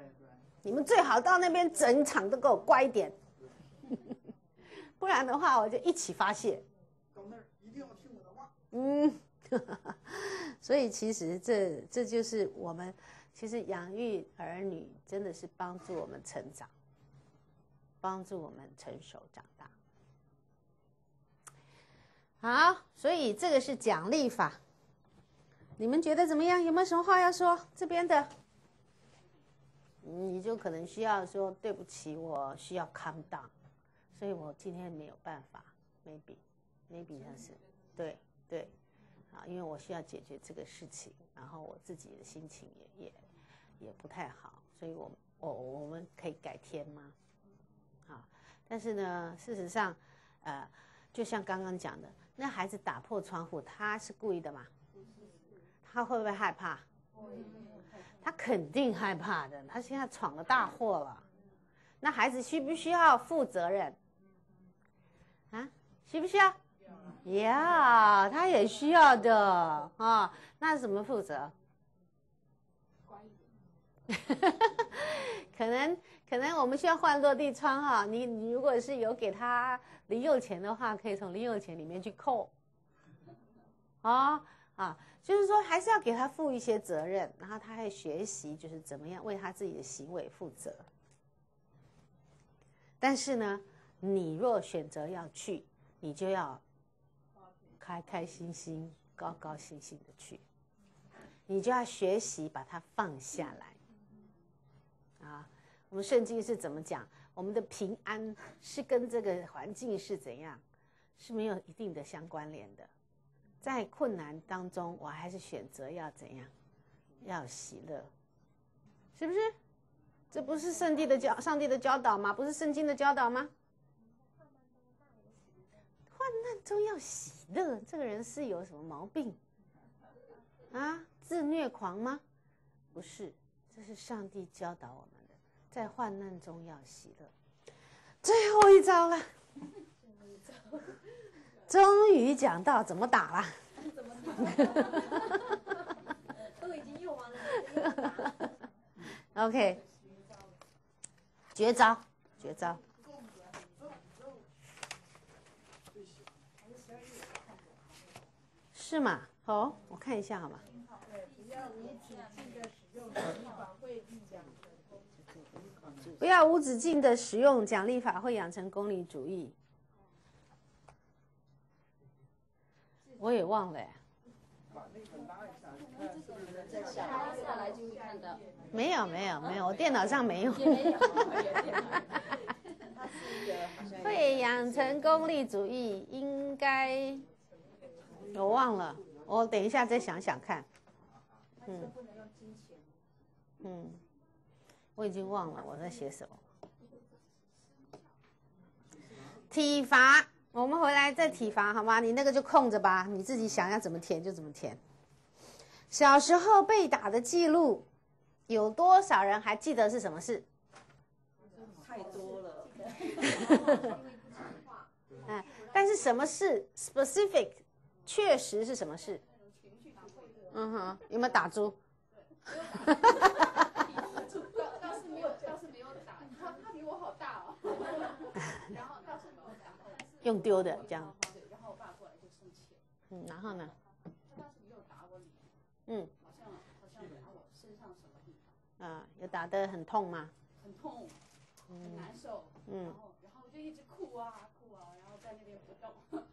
你们最好到那边整场都给我乖一点，不然的话我就一起发泄。 到那儿一定要听我的话。 所以其实这就是我们其实养育儿女真的是帮助我们成长，帮助我们成熟长大。好，所以这个是奖励法，你们觉得怎么样？有没有什么话要说？这边的，你就可能需要说对不起，我需要 calm down， 所以我今天没有办法 maybe 那是对啊，因为我需要解决这个事情，然后我自己的心情也不太好，所以我们可以改天吗？啊，但是呢，事实上，就像刚刚讲的，那孩子打破窗户，他是故意的吗？他会不会害怕？他肯定害怕的，他现在闯了大祸了。那孩子需不需要负责任？啊，需不需要？呀，他也需要的啊。那怎么负责？可能我们需要换落地窗哈。你如果是有给他零用钱的话，可以从零用钱里面去扣。就是说还是要给他负一些责任，然后他会学习就是怎么样为他自己的行为负责。但是呢，你若选择要去，你就要开开心心、高高兴兴的去，你就要学习把它放下来。啊，我们圣经是怎么讲？我们的平安是跟这个环境是怎样，是没有一定的相关联的。在困难当中，我还是选择要怎样？要喜乐，是不是？这不是上帝的教导吗？不是圣经的教导吗？患难中要喜乐，这个人是有什么毛病啊？自虐狂吗？不是，这是上帝教导我们的，在患难中要喜乐。最后一招了，终于讲到怎么打了。 都已经用完了。 OK， 绝招。是吗？哦，我看一下好吗？不要无止境的使用奖励法，会养成功利主义。我也忘了耶。 下来就会看到。 没有，我电脑上没有。会养成功利主义，应该我忘了，我等一下再想想看。我已经忘了我在写什么。体罚，我们回来再体罚好吗？你那个就空着吧，你自己想要怎么填就怎么填。小时候被打的记录，有多少人还记得是什么事？ 太多了。 但是什么事 specific 确实是什么事？有没有打猪？ 倒是没有打，他比我好大哦。然后倒是没有打， 用丢的这样。 对，然后我爸过来就生气了。 然后呢？ 倒是没有打我脸。好像打我身上什么地方。 有打得很痛吗？ 很痛，很难受。然后我就一直哭啊，然后在那边不动。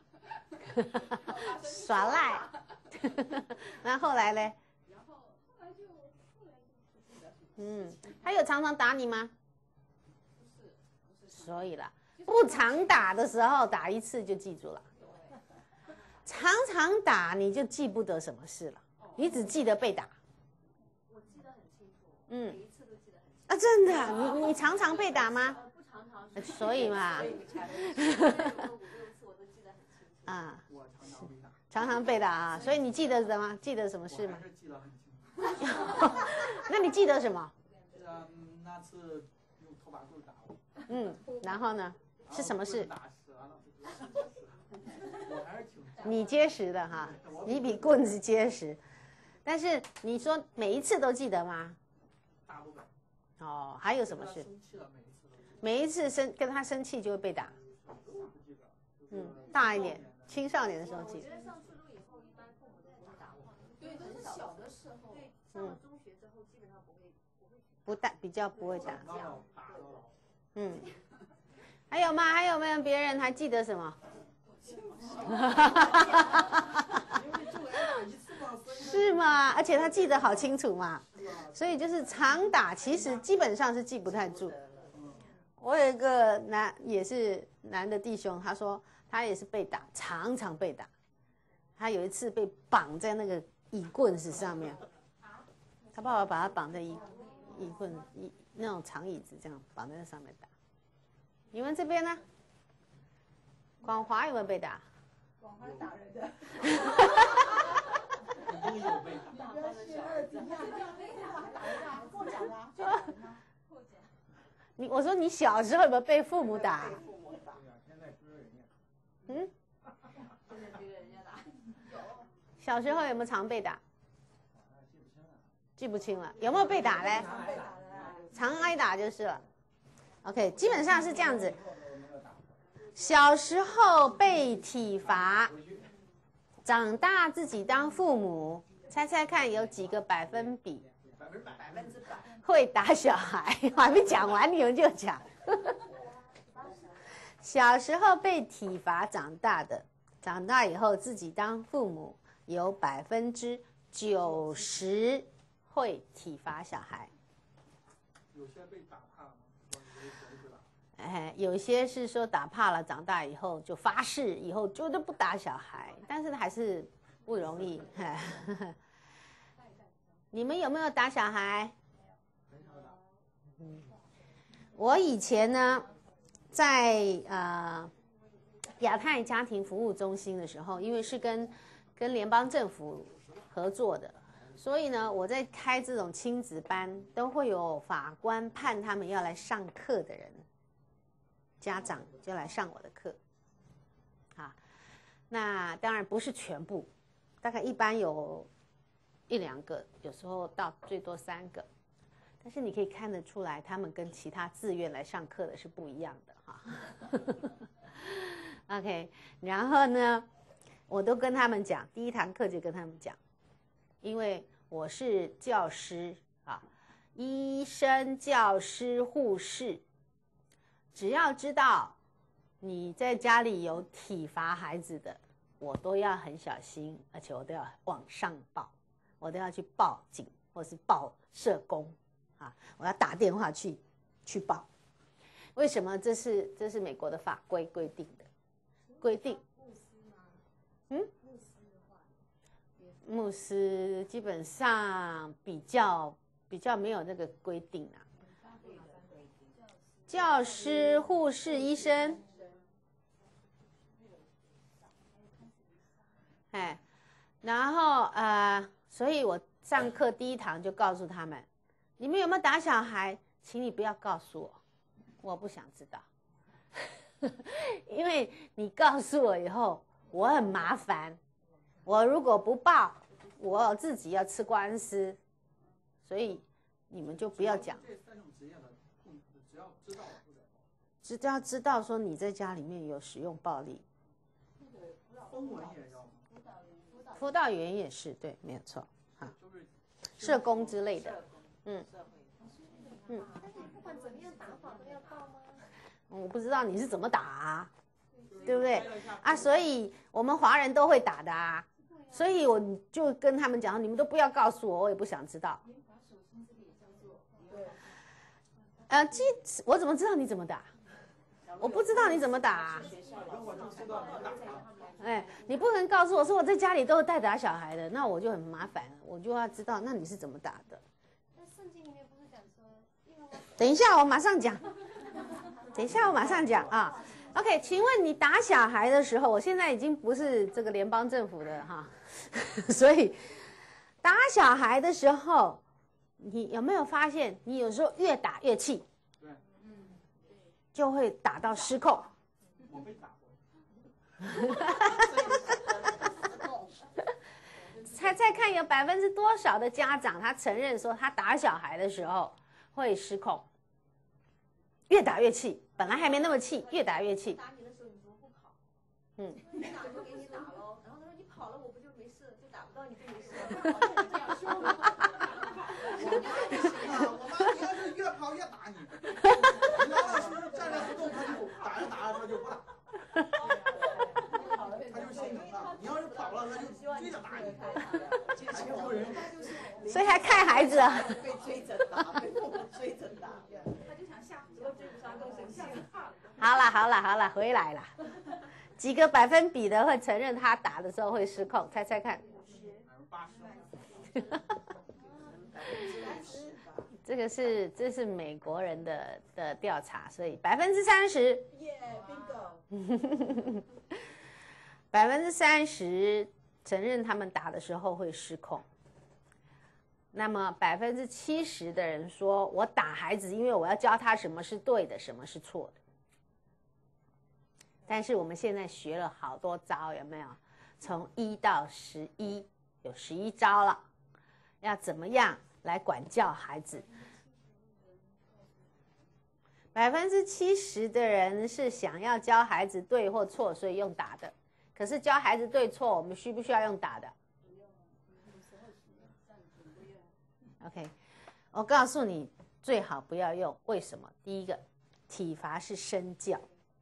耍赖。然后后来嘞？ 后来就不记得什么。 他有常常打你吗？ 不是。 所以啦，不常打的时候打一次就记住了，常常打你就记不得什么事了，你只记得被打。 我记得很清楚，每一次都记得很清楚。 啊，真的？你常常被打吗？ 不常常。 所以嘛。 5、6次我都记得很清楚。 啊。 我常常被打。 常常被打啊，所以你记得什么？记得什么事吗？ 我还是记得很清楚。 那你记得什么？ 那次用拖把棍打我。 然后呢？是什么事？ 打折了，我还是挺。 你结实的哈，你比棍子结实。但是你说每一次都记得吗？ 大部分。 哦，还有什么事？每一次跟他生气就会被打。大一点，青少年的时候记得。 我觉得上初中以后，一般父母都不打我。 对，都是小的时候。 对，上了中学之后，基本上不打，比较不会打。还有吗？还有没有别人还记得什么？是吗？而且他记得好清楚嘛，所以就是常打，其实基本上是记不太住。我有一个也是男的弟兄，他说他也是被打，常常被打。他有一次被绑在那个椅棍子上面，他爸爸把他绑在椅棍那种长椅子这样绑在那上面打。你们这边呢？广华有没有被打？ 广华打人的。 我说你小时候有没有被父母打？小时候有没有常被打？记不清了。有没有被打嘞？常挨打就是了。OK， 基本上是这样子。小时候被体罚，长大自己当父母，猜猜看有几个百分比会打小孩？我还没讲完，你们就讲。小时候被体罚长大的，长大以后自己当父母，有90%会体罚小孩。 有些被打怕了吗？ 有些是说打怕了，长大以后就发誓以后绝对不打小孩，但是还是不容易。你们有没有打小孩？我以前呢，在亚太家庭服务中心的时候，因为是跟联邦政府合作的，所以呢，我在开这种亲子班，都会有法官判他们要来上课的人。家长就来上我的课，那当然不是全部，大概一般有1、2个，有时候到最多3个，但是你可以看得出来，他们跟其他自愿来上课的是不一样的哈。OK， 然后呢，我都跟他们讲，第1堂课就跟他们讲，因为我是教师医生、教师、护士。只要知道你在家里有体罚孩子的，我都要很小心，而且我都要往上报，我都要去报警或是报社工我要打电话去报。为什么？这是美国的法规规定的规定。牧师基本上比较没有那个规定教师、护士、医生，然后所以我上课第1堂就告诉他们，你们有没有打小孩？请你不要告诉我，我不想知道，因为你告诉我以后，我很麻烦，我如果不报，我自己要吃官司，所以你们就不要讲。只要知道说你在家里面有使用暴力，辅导员也是对，没有错社工之类的， 不管怎么样打法都要报吗？ 我不知道你是怎么打对不对所以我们华人都会打的所以我就跟他们讲，你们都不要告诉我，我也不想知道。我怎么知道你怎么打？我不知道你怎么打你不能告诉我说我在家里都有带打小孩的，那我就很麻烦了，我就要知道那你是怎么打的。 那圣经里面不是讲说， 等一下我马上讲OK， 请问你打小孩的时候，我现在已经不是这个联邦政府的所以打小孩的时候，你有没有发现你有时候越打越气？就会打到失控。 我被打过。猜猜看有多少的家长他承认说他打小孩的时候会失控，越打越气，本来还没那么气，越打越气。 打你的时候，你怎么不跑？ 你打就给你打喽。然后他说你跑了，我不就没事，就打不到你就没事了。这样说吗？ 我妈不行啊，我妈你要是越跑越打你，你老老实实站着不动，他就打着打着他就不打，他就心疼他。你要是跑了，他就追着打你。 所以还看孩子啊。 被追着打，被父母追着打。 他就想吓唬我，追不上更生气了。 好了，回来了。几个百分比的会承认他打的时候会失控？猜猜看。这是美国人的调查，所以30%。 bingo。 30%承认他们打的时候会失控。那么70%的人说，我打孩子，因为我要教他什么是对的，什么是错的。但是我们现在学了好多招，有没有？从1到11，有11招了，要怎么样来管教孩子？70%的人是想要教孩子对或错，所以用打的。可是教孩子对错，我们需不需要用打的 ？OK， 我告诉你，最好不要用。为什么？第一个，体罚是身教。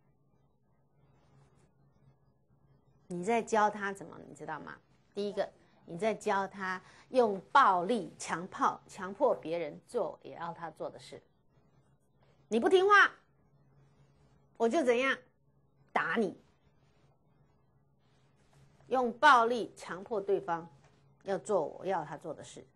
你在教他怎么，你知道吗？第一个，你在教他用暴力强迫别人做也要他做的事。你不听话，我就怎样打你。用暴力强迫对方要做我要他做的事。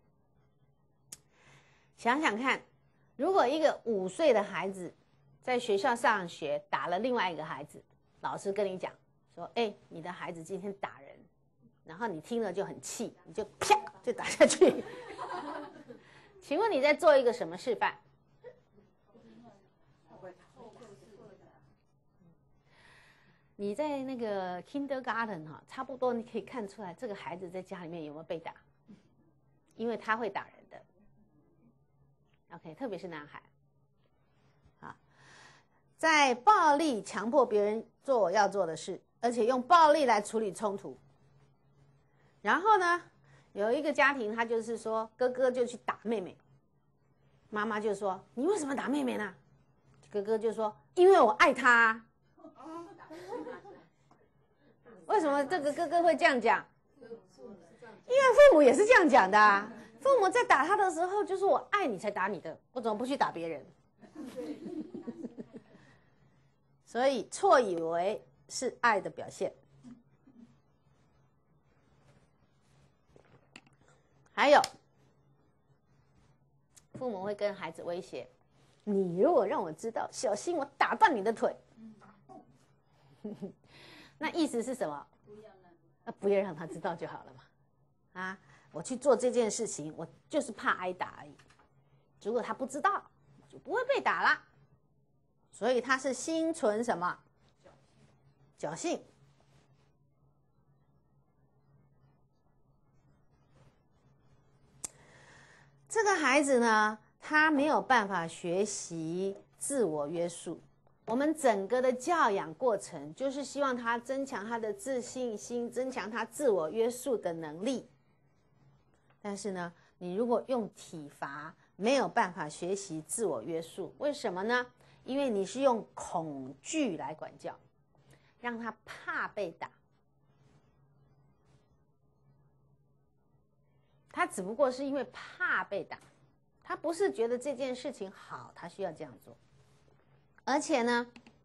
想想看，如果一个5岁的孩子在学校上学打了另外一个孩子，老师跟你讲说，你的孩子今天打人，然后你听了就很气，你就啪就打下去。请问你在做一个什么示范？你在那个 kindergarten 差不多你可以看出来这个孩子在家里面有没有被打，因为他会打人的。OK， 特别是男孩。好，在暴力强迫别人做我要做的事，而且用暴力来处理冲突。然后呢，有一个家庭，他就是说哥哥就去打妹妹，妈妈就说你为什么打妹妹呢？哥哥就说因为我爱她。为什么这个哥哥会这样讲？因为父母也是这样讲的啊。父母在打他的时候就说我爱你才打你的，我怎么不去打别人？所以错以为是爱的表现。还有父母会跟孩子威胁，你如果让我知道，小心我打断你的腿。那意思是什么？不要让他知道就好了嘛。啊，我去做这件事情，我就是怕挨打而已。如果他不知道，就不会被打啦。所以他是心存什么？侥幸。这个孩子呢，他没有办法学习自我约束。我们整个的教养过程就是希望他增强他的自信心，增强他自我约束的能力。但是呢，你如果用体罚，没有办法学习自我约束。为什么呢？因为你是用恐惧来管教，让他怕被打。他只不过是因为怕被打，他不是觉得这件事情好，他需要这样做。而且呢，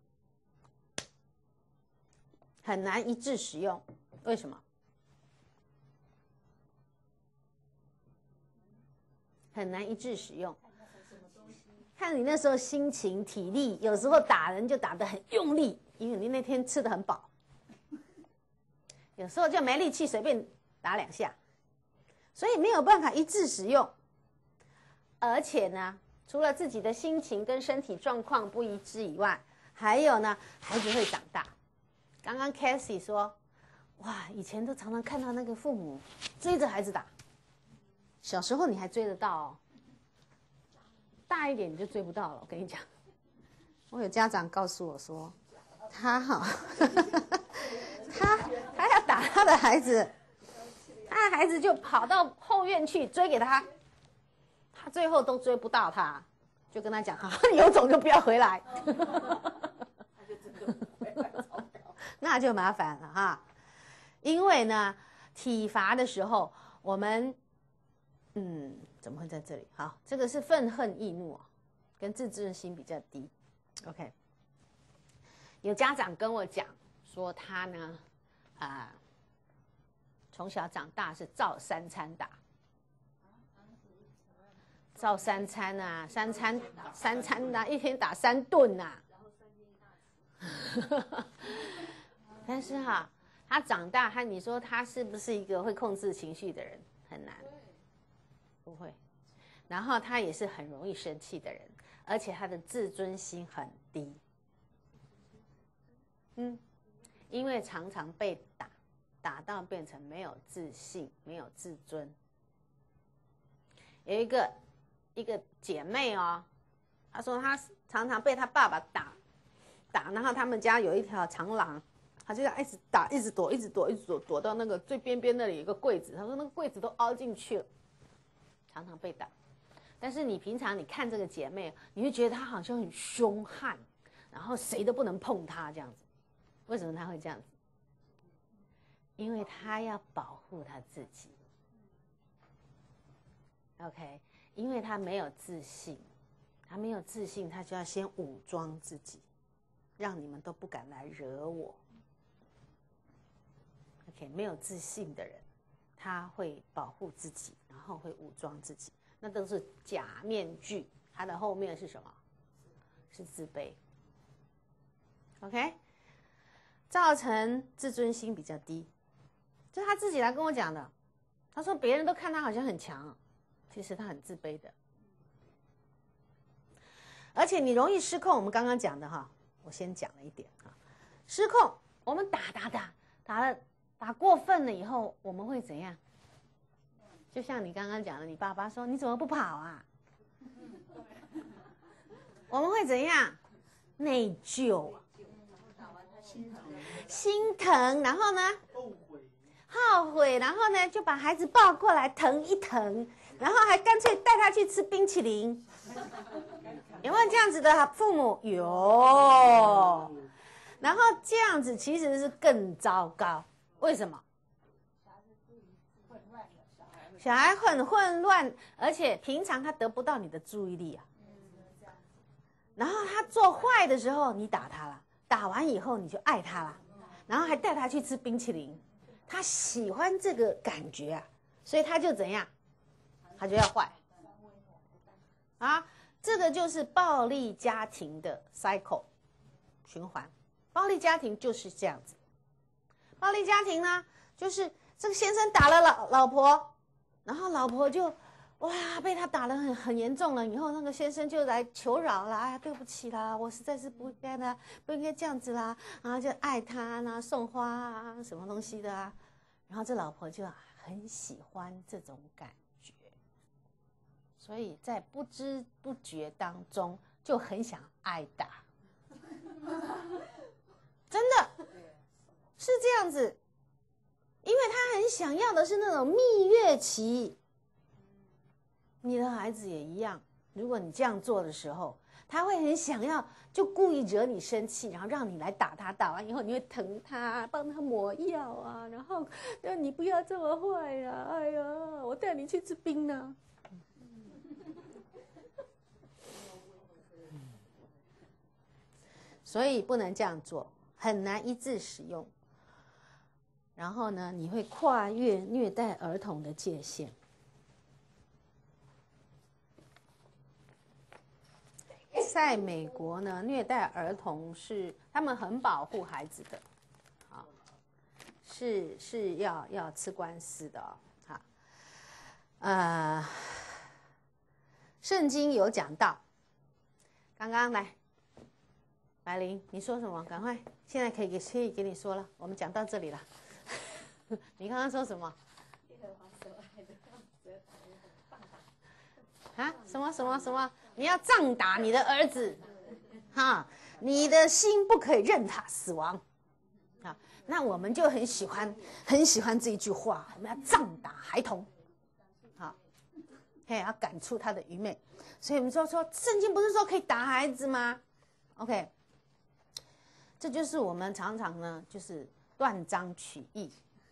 很难一致使用。为什么？很难一致使用。看你那时候心情、体力，有时候打人就打得很用力，因为你那天吃得很饱。有时候就没力气，随便打2下，所以没有办法一致使用。而且呢，除了自己的心情跟身体状况不一致以外，还有呢，孩子会长大。刚刚 Cassie 说，哇，以前都常常看到那个父母追着孩子打，小时候你还追得到哦。 大一点你就追不到了。我跟你讲，我有家长告诉我说，他他要打他的孩子，他的孩子就跑到后院去追给他，他最后都追不到他，就跟他讲，好，你有种就不要回来。那就麻烦了哈，因为呢，体罚的时候，我们，怎么会在这里？好，这个是愤恨易怒，跟自尊心比较低。OK， 有家长跟我讲说，他呢，从小长大是照三餐打，照三餐啊，三餐啊，一天打3顿啊。但是哈，他长大，你说他是不是一个会控制情绪的人？很难，不会。然后他也是很容易生气的人，而且他的自尊心很低。因为常常被打到变成没有自信、没有自尊。有一个姐妹哦，她说她常常被她爸爸打，然后他们家有一条长廊。他就一直打，一直躲，躲到那个最边边那里有一个柜子。他说那个柜子都凹进去了，常常被打。但是你平常你看这个姐妹，你会觉得她好像很凶悍，然后谁都不能碰她这样子。为什么她会这样子？因为她要保护她自己。OK， 因为她没有自信，她没有自信，她就要先武装自己，让你们都不敢来惹我。OK， 没有自信的人，他会保护自己，然后会武装自己，那都是假面具。他的后面是什么？是自卑。OK， 造成自尊心比较低，这是他自己来跟我讲的。他说别人都看他好像很强，其实他很自卑的。而且你容易失控，我们刚刚讲的哈，我先讲了一点哈，失控，我们打过分了以后，我们会怎样？就像你刚刚讲的，你爸爸说你怎么不跑啊？我们会怎样？内疚，心疼，然后呢？后悔，然后呢就把孩子抱过来疼一疼，然后还干脆带他去吃冰淇淋。有没有这样子的父母？有。然后这样子其实是更糟糕。为什么？小孩很混乱，而且平常他得不到你的注意力啊。然后他做坏的时候，你打他了，打完以后你就爱他了，然后还带他去吃冰淇淋，他喜欢这个感觉啊，所以他就怎样？他就要坏啊！这个就是暴力家庭的 cycle 循环。暴力家庭就是这样子。暴力家庭呢，就是这个先生打了老婆，然后老婆就哇被他打得很严重了，以后那个先生就来求饶啦，哎对不起啦，我实在是不应该这样子啦，然后就爱他啦，送花啊，什么东西的啊，然后这老婆就很喜欢这种感觉，所以在不知不觉当中就很想挨打，真的。是这样子，因为他很想要的是那种蜜月期。你的孩子也一样，如果你这样做的时候，他会很想要，就故意惹你生气，然后让你来打他，打完以后你会疼他，帮他抹药啊，然后让你不要这么坏呀，哎呀，我带你去吃冰呢。所以不能这样做，很难一致使用。然后呢，你会跨越虐待儿童的界限。在美国呢，虐待儿童是他们很保护孩子的，啊，是要吃官司的哦，啊，圣经有讲到，刚刚来，白灵，你说什么？赶快，现在可以给你说了，我们讲到这里了。你刚刚说什么？ 啊？什么？你要杖打你的儿子，哈，你的心不可以任他死亡。啊，那我们就很喜欢这一句话，我们要杖打孩童，好，嘿，要赶出他的愚昧。所以我们说圣经不是说可以打孩子吗 ？OK， 这就是我们常常呢，就是断章取义。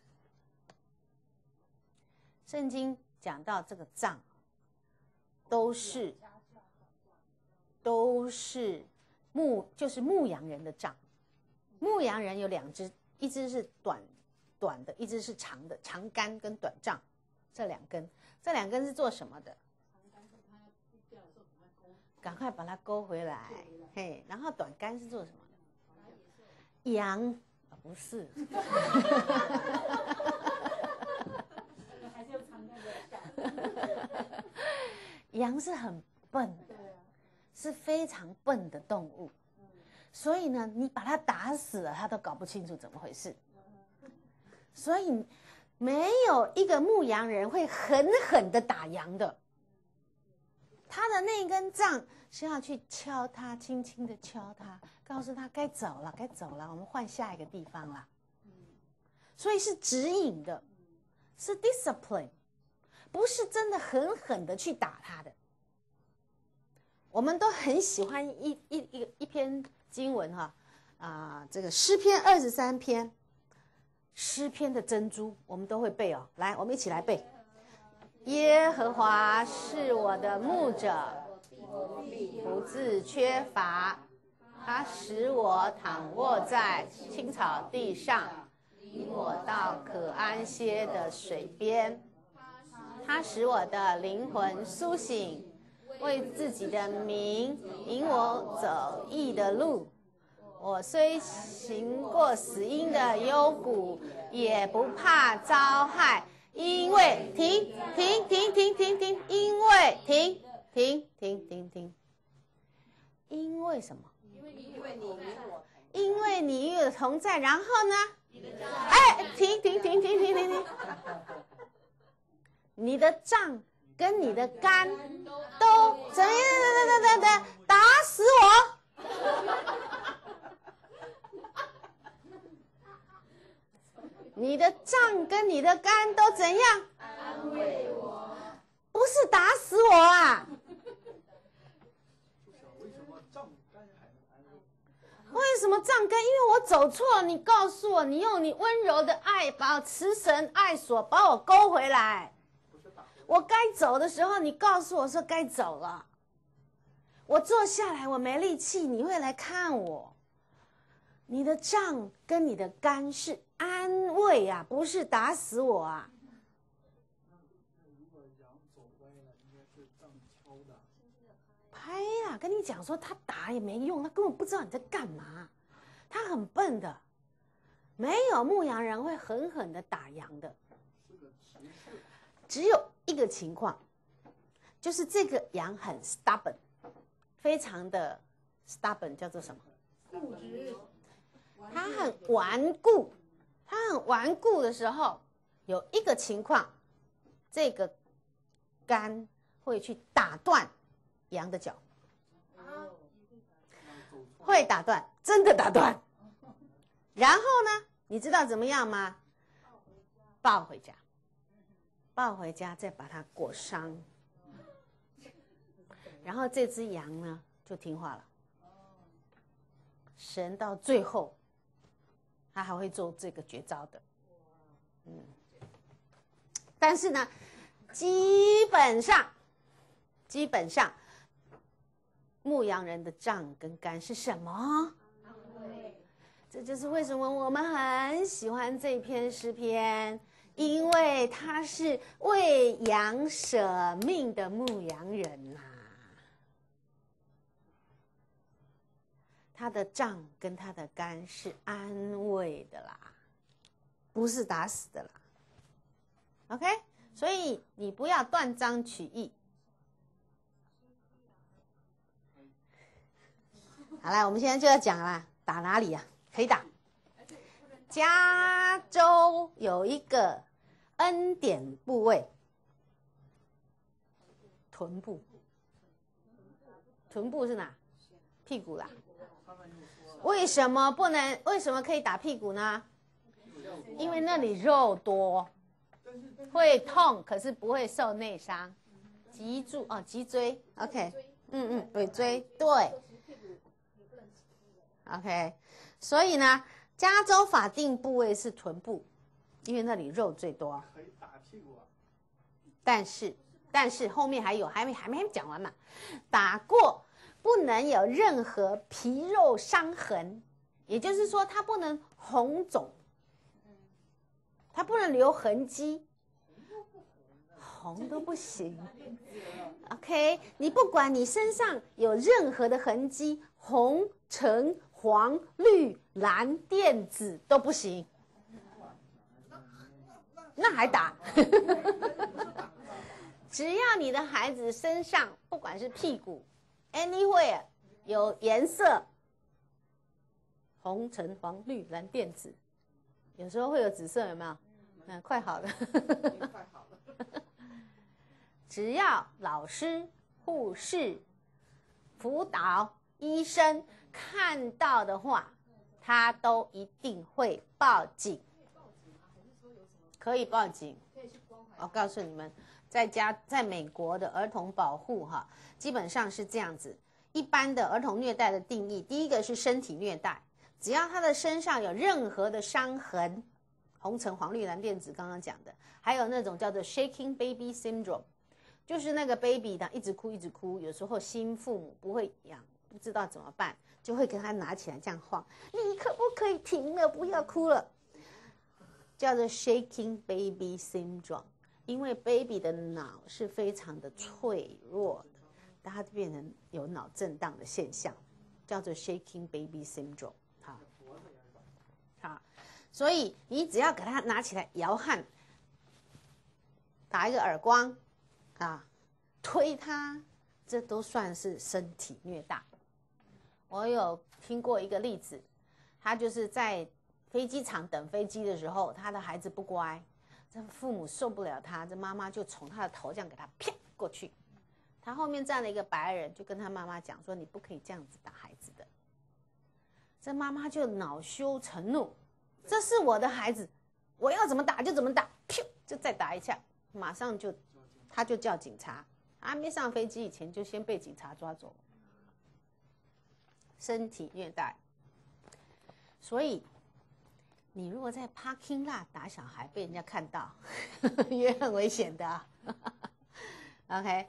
圣经讲到这个杖，都是就是牧羊人的杖。牧羊人有2只，一只是短的，一只是长的，长杆跟短杖，这2根，这2根是做什么的？赶快把它勾回来，嘿，然后短杆是做什么的？羊啊，不是。羊是很笨的，是非常笨的动物，所以呢，你把它打死了，它都搞不清楚怎么回事。所以没有一个牧羊人会狠狠的打羊的，他的那根杖是要去敲它，轻轻的敲它，告诉他该走了，我们换下一个地方了。所以是指引的，是 discipline， 不是真的狠狠的去打他的。我们都很喜欢一篇经文哈，这个诗篇23篇，诗篇的珍珠，我们都会背哦。来，我们一起来背。耶和华是我的牧者，不致缺乏。他使我躺卧在青草地上，领我到可安歇的水边。他使我的灵魂苏醒，为自己的名引我走义的路。我虽行过死荫的幽谷，也不怕遭害，因为停，因为停，因为什么？因为你与我同在，然后呢？哎，停，你的杖跟你的杆都怎样？打死我！你的杖跟你的杆都怎样？安慰我，不是打死我啊！为什么杖杆？因为我走错，你告诉我，你用你温柔的爱，把慈神爱所把我勾回来。我该走的时候，你告诉我说该走了。我坐下来，我没力气，你会来看我。你的杖跟你的杆是安慰啊，不是打死我啊。拍啊，跟你讲说他打也没用，他根本不知道你在干嘛，他很笨的，没有牧羊人会狠狠的打羊的。只有一个情况，就是这个羊很 stubborn， 非常的 stubborn， 叫做什么？固执。它很顽固的时候，有一个情况，这个杆会去打断羊的脚，会打断，真的打断。然后呢，你知道怎么样吗？抱回家，再把它裹伤，然后这只羊呢就听话了。神到最后，他还会做这个绝招的，但是呢，基本上，牧羊人的杖跟杆是什么？这就是为什么我们很喜欢这篇诗篇，因为他是为羊舍命的牧羊人呐。他的杖跟他的杆是安慰的啦，不是打死的啦。OK， 所以你不要断章取义。好了，我们现在就要讲啦，打哪里啊？可以打。加州有一个恩典部位，臀部。 臀部是哪？屁股啦。为什么不能？为什么可以打屁股呢？因为那里肉多，会痛，可是不会受内伤。脊柱哦，脊椎 ，OK， 尾椎对 ，OK， 所以呢，加州法定部位是臀部，因为那里肉最多。 可以打屁股啊。 但是后面还有，还没讲完嘛，打过不能有任何皮肉伤痕，也就是说它不能红肿，它不能留痕迹，红都不行。OK， 你不管你身上有任何的痕迹，红、橙、黄、绿、蓝、靛、紫都不行，那还打？只要你的孩子身上不管是屁股 anywhere 有颜色，红、橙、黄、绿、蓝、靛、紫，有时候会有紫色，有没有？快好了。 快好了。 只要老师、护士、辅导、医生看到的话，他都一定会报警。可以报警。我告诉你们，在美国的儿童保护哈，基本上是这样子。一般的儿童虐待的定义，第一个是身体虐待，只要他的身上有任何的伤痕，红橙黄绿蓝靛紫刚刚讲的，还有那种叫做 shaking baby syndrome， 就是那个 baby 呢一直哭一直哭，有时候新父母不会养，不知道怎么办，就会给他拿起来这样晃，你可不可以停了，不要哭了，叫做 shaking baby syndrome。因为 baby 的脑是非常的脆弱的，它变成有脑震荡的现象，叫做 shaking baby syndrome。好，所以你只要给他拿起来摇撼，打一个耳光啊，推他，这都算是身体虐待。我有听过一个例子，他就是在飞机场等飞机的时候，他的孩子不乖。这父母受不了他，这妈妈就从他的头这样给他啪过去，他后面站了一个白人，就跟他妈妈讲说：“你不可以这样子打孩子的。”这妈妈就恼羞成怒，这是我的孩子，我要怎么打就怎么打，噗就再打一下，马上他就叫警察，还没上飞机以前就先被警察抓走，身体虐待。所以你如果在 parking lot 打小孩被人家看到，也很危险的、啊。OK，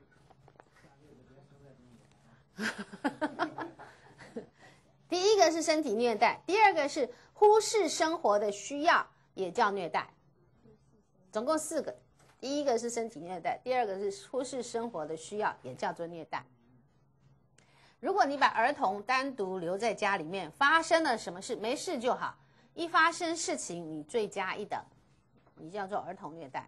第一个是身体虐待，第二个是忽视生活的需要，也叫虐待。总共4个，第一个是身体虐待，第二个是忽视生活的需要，也叫做虐待。如果你把儿童单独留在家里面，发生了什么事，没事就好。一发生事情，你罪加一等，你叫做儿童虐待。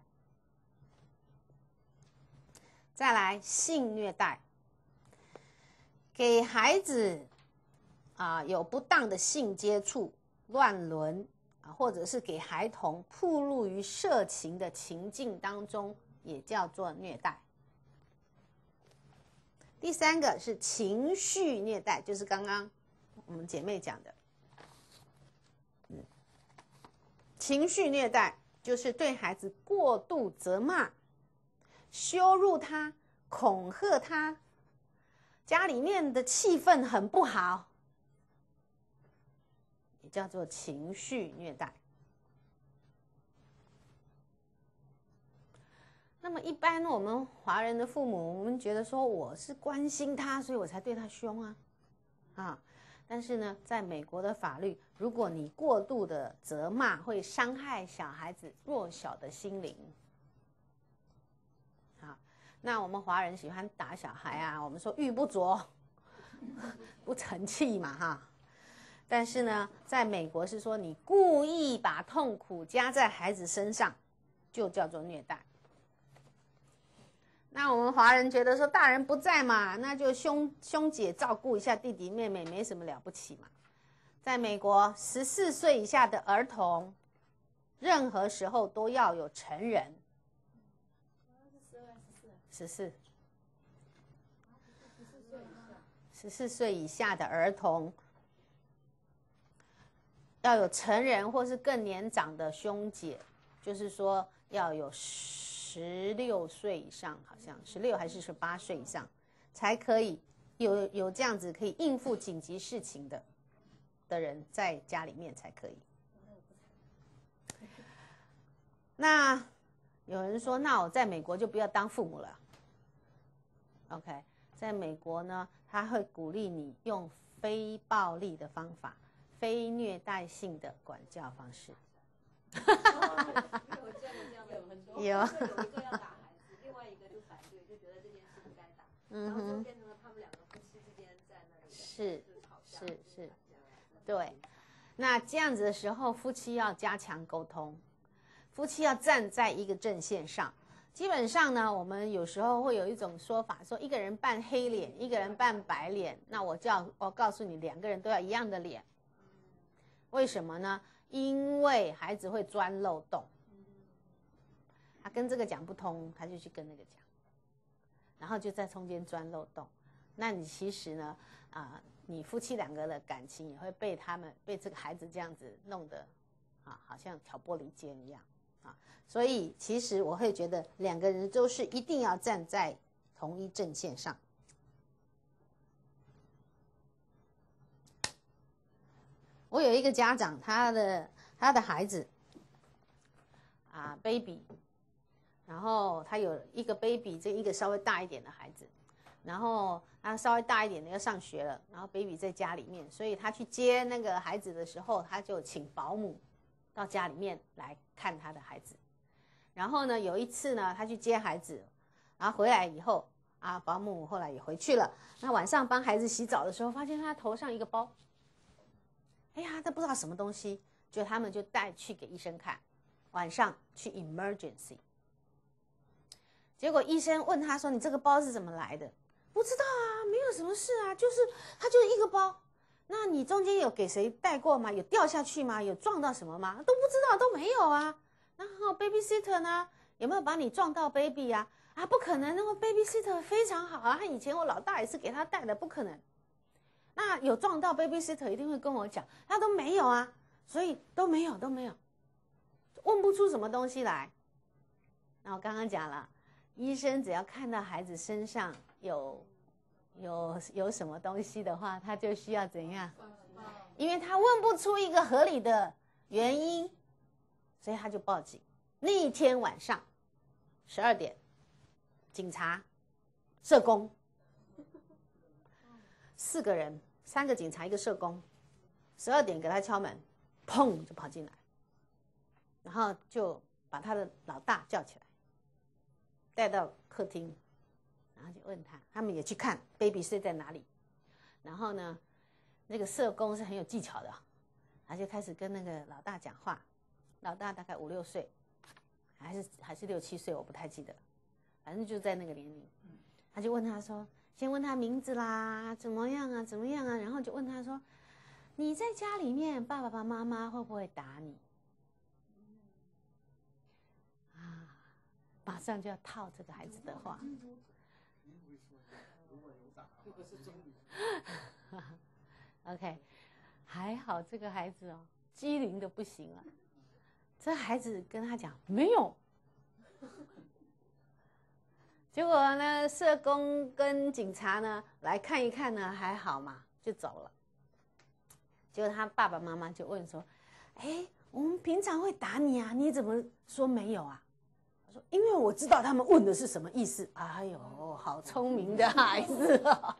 再来，性虐待，给孩子有不当的性接触、乱伦或者是给孩童暴露于色情的情境当中，也叫做虐待。第3个是情绪虐待，就是刚刚我们姐妹讲的。情绪虐待就是对孩子过度责骂、羞辱他、恐吓他，家里面的气氛很不好，也叫做情绪虐待。那么一般我们华人的父母，我们觉得说我是关心他，所以我才对他凶啊。但是呢，在美国的法律，如果你过度的责骂，会伤害小孩子弱小的心灵。好，那我们华人喜欢打小孩啊，我们说玉不琢，不成器嘛哈。但是呢，在美国是说你故意把痛苦加在孩子身上，就叫做虐待。那我们华人觉得说大人不在嘛，那就兄姐照顾一下弟弟妹妹，没什么了不起嘛。在美国，14岁以下的儿童，任何时候都要有成人。14。 14岁以下的儿童，要有成人或是更年长的兄姐，就是说要有16岁以上，好像16还是18岁以上，才可以有这样子可以应付紧急事情的人在家里面才可以。那有人说，那我在美国就不要当父母了。OK， 在美国呢，他会鼓励你用非暴力的方法，非虐待性的管教方式。 有一个要打孩子，另外一个就反对，就觉得这件事不该打，然后就变成了他们两个夫妻之间在那里是吵架， 是，对。那这样子的时候，夫妻要加强沟通，夫妻要站在一个阵线上。基本上呢，我们有时候会有一种说法，说一个人扮黑脸，一个人扮白脸，那我告诉你，2个人都要一样的脸。为什么呢？因为孩子会钻漏洞，他跟这个讲不通，他就去跟那个讲，然后就在中间钻漏洞。那你其实呢，你夫妻2个的感情也会被这个孩子这样子弄得好像挑拨离间一样所以其实我会觉得2个人都是一定要站在同一阵线上。我有一个家长，他的孩子baby， 然后他有一个 baby， 这一个稍微大一点的孩子，然后他稍微大一点的要上学了，然后 baby 在家里面，所以他去接那个孩子的时候，他就请保姆到家里面来看他的孩子。然后呢，有一次呢，他去接孩子，然后回来以后保姆后来也回去了。那晚上帮孩子洗澡的时候，发现他头上一个包，哎呀，他不知道什么东西，他们就带去给医生看，晚上去 emergency。结果医生问他说：“你这个包是怎么来的？”不知道没有什么事它就是一个包。那你中间有给谁带过吗？有掉下去吗？有撞到什么吗？都不知道，都没有然后 babysitter 呢，有没有把你撞到 baby 不可能，那个 babysitter 非常好他以前我老大也是给他带的，不可能。那有撞到 babysitter 一定会跟我讲，他都没有所以都没有，问不出什么东西来。那我刚刚讲了，医生只要看到孩子身上有什么东西的话，他就需要怎样？因为他问不出一个合理的原因，所以他就报警。那一天晚上12点，警察、社工4个人，3个警察，1个社工，12点给他敲门，砰就跑进来，然后就把他的老大叫起来，带到客厅，然后就问他们也去看 baby 睡在哪里。然后呢，那个社工是很有技巧的，他就开始跟那个老大讲话。老大大概5、6岁，还是6、7岁，我不太记得，反正就在那个年龄。他就问他说，先问他名字啦，怎么样然后就问他说，你在家里面爸爸妈妈会不会打你？马上就要套这个孩子的话。OK， 还好这个孩子机灵的不行了。这孩子跟他讲没有，结果呢，社工跟警察呢来看一看呢，还好嘛，就走了。结果他爸爸妈妈就问说：“我们平常会打你你怎么说没有他说：“因为我知道他们问的是什么意思。”哎呦，好聪明的孩子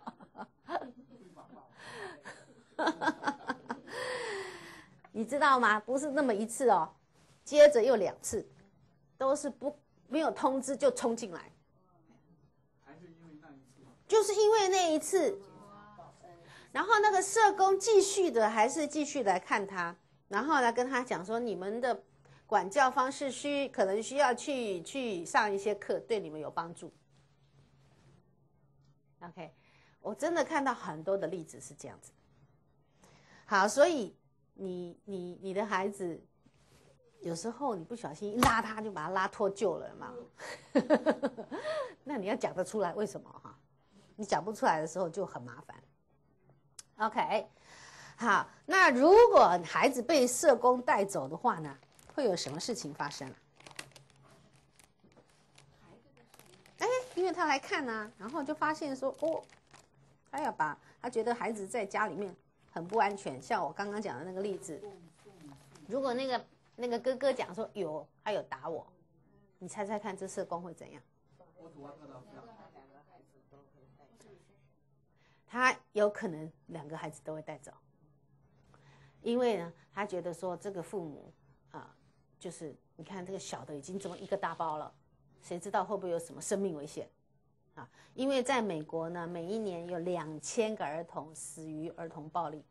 你知道吗？不是那么一次接着又2次，都是没有通知就冲进来，就是因为那一次。然后那个社工继续来看他，然后来跟他讲说，你们的管教方式可能需要去上一些课，对你们有帮助。OK， 我真的看到很多的例子是这样子。好，所以你的孩子。有时候你不小心一拉他，就把他拉脱臼了嘛。那你要讲得出来为什么你讲不出来的时候就很麻烦。 OK， 好，那如果孩子被社工带走的话呢，会有什么事情发生啊？因为他来看啊，然后就发现说，哦，他觉得孩子在家里面很不安全，像我刚刚讲的那个例子，如果那个哥哥讲说他有打我，你猜猜看这社工会怎样？他有可能2个孩子都会带走，因为呢，他觉得说这个父母就是你看这个小的已经这么一个大包了，谁知道会不会有什么生命危险啊？因为在美国呢，每一年有2000个儿童死于儿童暴力。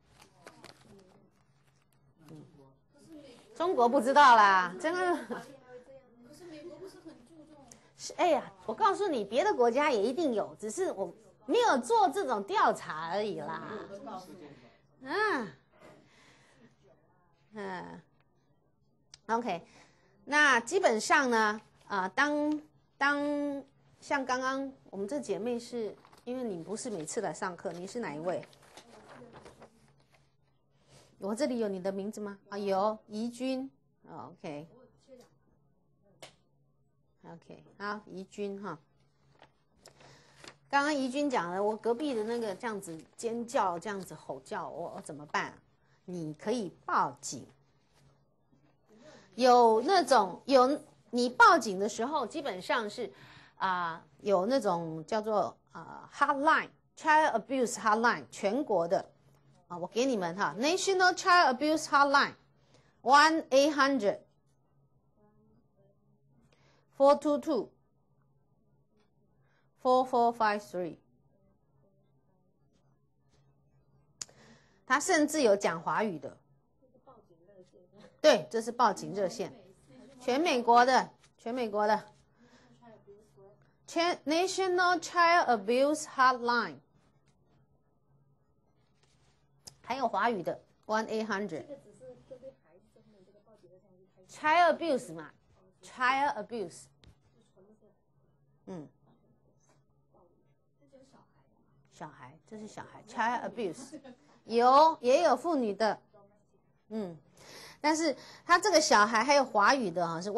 中国不知道啦，真的。 可是美国不是很注重？ 哎呀，我告诉你，别的国家也一定有，只是我没有做这种调查而已啦。OK， 那基本上呢，当像刚刚我们这姐妹是，因为你不是每次来上课，你是哪一位？我这里有你的名字吗？有，怡君。OK， 好，怡君哈。刚刚怡君讲了，我隔壁的那个这样子尖叫，这样子吼叫，我怎么办？你可以报警。你报警的时候，基本上是有那种叫做hotline child abuse hotline 全国的我给你们哈 National Child Abuse Hotline 1-800-422-4453，他甚至有讲华语的。对，这是报警热线，全美国的National Child Abuse Hotline， 还有华语的 1-800。Child abuse 嘛 ，Child abuse， 小孩，这是小孩 ，Child abuse， 也有妇女的，但是他这个小孩还有华语的是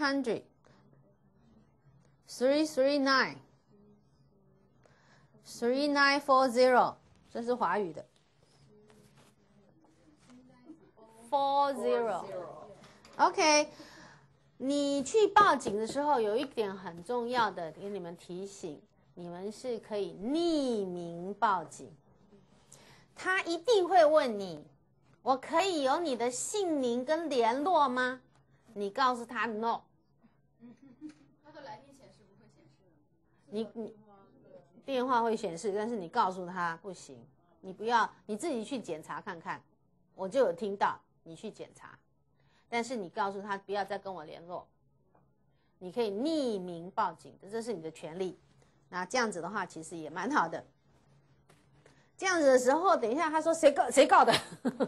1-800-339-3940，这是华语的。40，OK， 你去报警的时候，有一点很重要的给你们提醒，你们是可以匿名报警。他一定会问你，我可以有你的姓名跟联络吗？你告诉他 no。 他的来电显示不会显示。 你电话会显示，但是你告诉他不行，你不要，你自己去检查看看。我就有听到，你去检查，但是你告诉他不要再跟我联络。你可以匿名报警，这是你的权利。那这样子的话，其实也蛮好的。这样子的时候，等一下他说谁告的？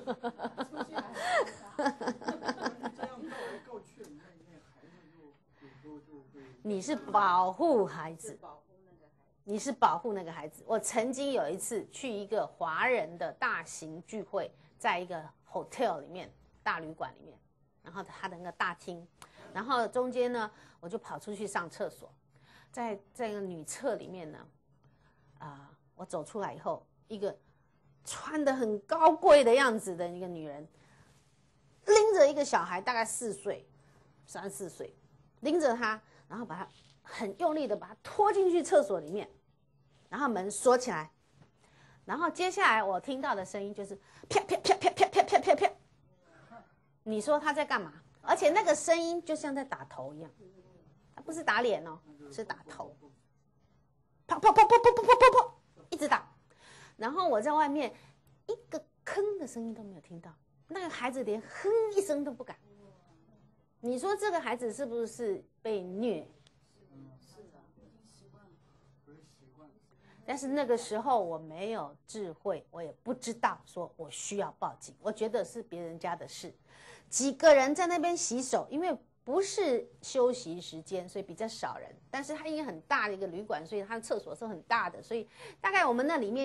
你是保护孩子，你是保护那个孩子。我曾经有一次去一个华人的大型聚会，在一个 hotel 里面，大旅馆里面，然后他的那个大厅，然后中间呢，我就跑出去上厕所，在一个女厕里面呢，我走出来以后，一个穿得很高贵的样子的一个女人，拎着一个小孩，大概3、4岁，拎着他，然后把他很用力的把他拖进去厕所里面，然后门锁起来，然后接下来我听到的声音就是啪啪啪啪啪啪啪啪啪，你说他在干嘛？而且那个声音就像在打头一样，他不是打脸哦，是打头，啪啪啪啪啪啪啪啪啪，一直打。然后我在外面一个吭的声音都没有听到，那个孩子连哼一声都不敢。你说这个孩子是不是被虐？ 是的，已经习惯了。 但是那个时候我没有智慧，我也不知道说我需要报警，我觉得是别人家的事。几个人在那边洗手，因为不是休息时间，所以比较少人。但是它因为很大的一个旅馆，所以它的厕所是很大的，所以大概我们那里面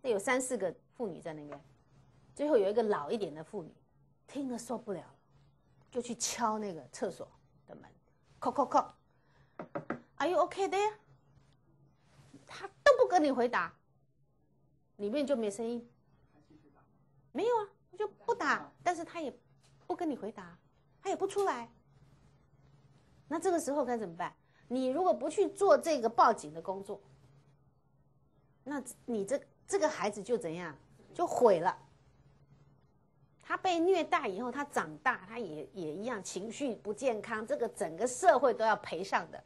那有3、4个妇女在那边，最后有一个老一点的妇女，听了受不了了，就去敲那个厕所的门，叩叩叩 ，Are you okay there？ 他都不跟你回答，里面就没声音。没有啊，就不打，但是他也不跟你回答，他也不出来。那这个时候该怎么办？你如果不去做这个报警的工作，那你这个孩子就怎样？就毁了。他被虐待以后，他长大，他也一样情绪不健康，这个整个社会都要赔上的。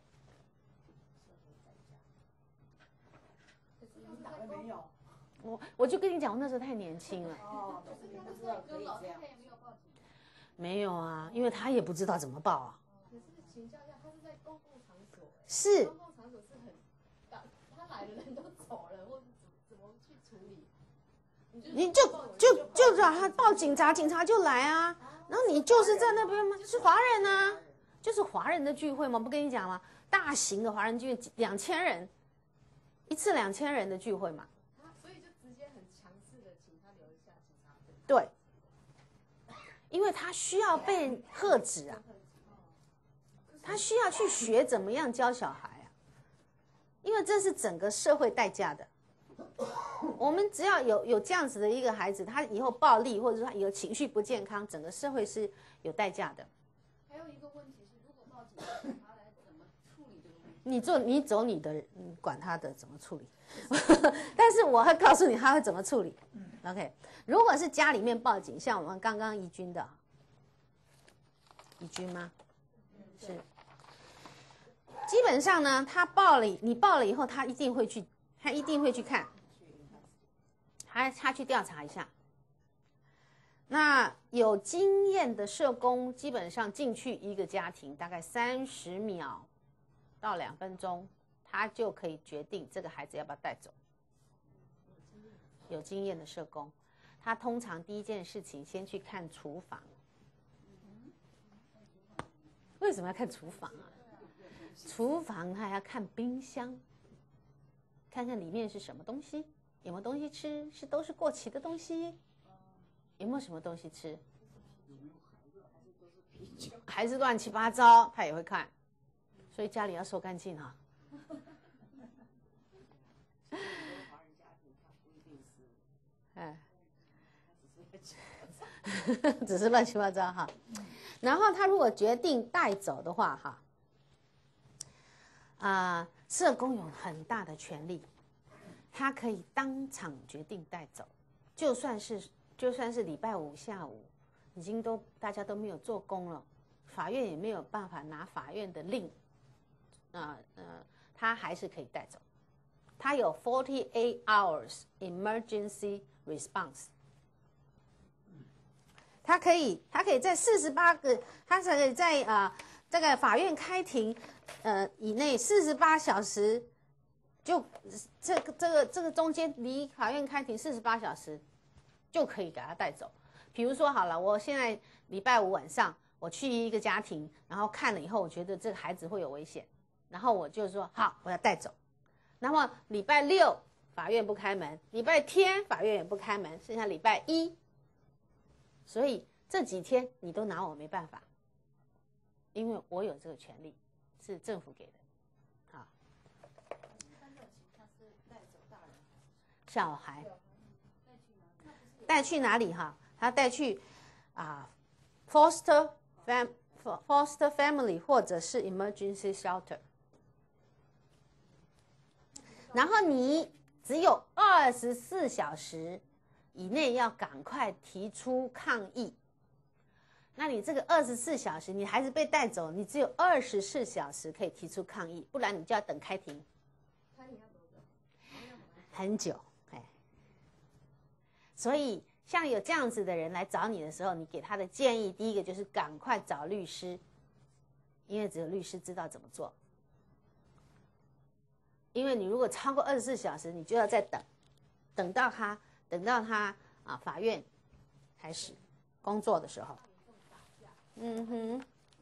你打了没有？ 我就跟你讲，我那时候太年轻了。 哦，就是你不知道可以这样。 没有啊，因为他也不知道怎么报啊。 可是请教一下，他是在公共场所， 是。 公共场所是很，他来的人都走了，或者怎么去处理？ 你就让他报警察，警察就来啊。然后你就是在那边吗？是华人啊，就是华人的聚会嘛，不跟你讲吗？大型的华人聚会，2000人，一次2000人的聚会嘛。 所以就直接很强势的请他留下警察队。 对，因为他需要被喝止啊，他需要去学怎么样教小孩啊，因为这是整个社会代价的。我们只要有这样子的一个孩子，他以后暴力或者说他以后情绪不健康，整个社会是有代价的。 还有一个问题是，如果报警，他来怎么处理这个问题？ 你走你的，你管他的怎么处理。但是我会告诉你他会怎么处理。OK， 如果是家里面报警，像我们刚刚怡君的，怡君吗？是。基本上呢，你报了以后，他一定会去看，他去调查一下。那有经验的社工，基本上进去一个家庭，大概30秒到2分钟，他就可以决定这个孩子要不要带走。有经验的社工，他通常第一件事情先去看厨房。为什么要看厨房啊？厨房他还要看冰箱，看看里面是什么东西，有没有东西吃，都是过期的东西，有没有什么东西吃，还是乱七八糟，他也会看，所以家里要收干净哈。哎，只是乱七八糟哈。然后他如果决定带走的话哈，社工有很大的权利，他可以当场决定带走，就算是礼拜5下午，已经大家都没有做工了，法院也没有办法拿法院的令，他还是可以带走。他有48 hours emergency response。他可以在48个，他可以在这个法院开庭以内48小时，就这个中间离法院开庭48小时就可以给他带走。比如说好了，我现在礼拜5晚上我去一个家庭，然后看了以后，我觉得这个孩子会有危险，然后我就说好，我要带走。那么礼拜6法院不开门，礼拜天法院也不开门，剩下礼拜1。所以这几天你都拿我没办法，因为我有这个权利，是政府给的。好，小孩带去哪里哈？他带去foster family 或者是 emergency shelter。然后你只有24小时以内要赶快提出抗议。那你这个24小时，你孩子被带走，你只有24小时可以提出抗议，不然你就要等开庭。 开庭要多久？ 很久，哎。所以像有这样子的人来找你的时候，你给他的建议，第一个就是赶快找律师，因为只有律师知道怎么做。因为你如果超过24小时，你就要再等到他法院开始工作的时候。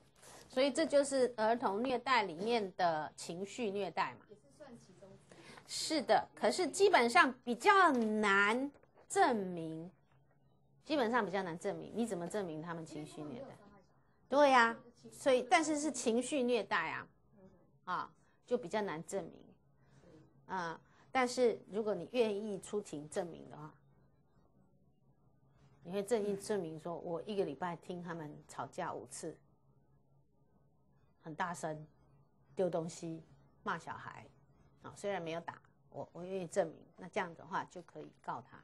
所以这就是儿童虐待里面的情绪虐待嘛。 也是算其中之一。 是的，可是基本上比较难证明，你怎么证明他们情绪虐待？对呀，所以但是是情绪虐待啊，就比较难证明啊。但是如果你愿意出庭证明的话，你会证明说，我1个礼拜听他们吵架5次，很大声，丢东西，骂小孩，虽然没有打，我愿意证明，那这样的话就可以告他。